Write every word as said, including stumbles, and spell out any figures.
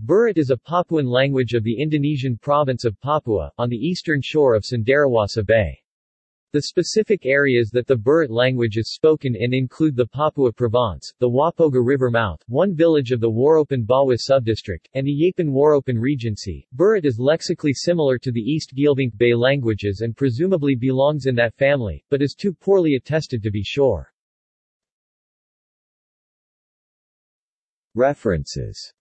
Burate is a Papuan language of the Indonesian province of Papua, on the eastern shore of Cenderawasih Bay. The specific areas that the Burate language is spoken in include the Papua Province, the Wapoga River mouth, one village of the Waropen Bawa subdistrict, and Iyapan Waropen Regency. Burate is lexically similar to the East Gilvink Bay languages and presumably belongs in that family, but is too poorly attested to be sure. References